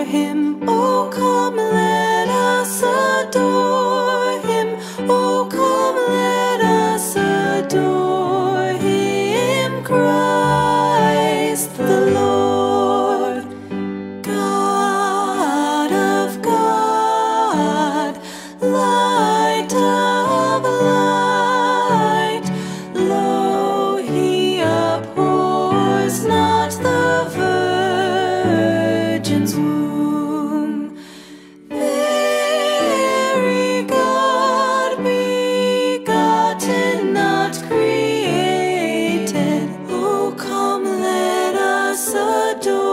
him. Oh, come, let us adore him. Oh, come, let us adore him, Christ the Lord. God of God, light of light, lo, he abhors not the virgin's womb. Very God begotten, not created. Oh, come, let us adore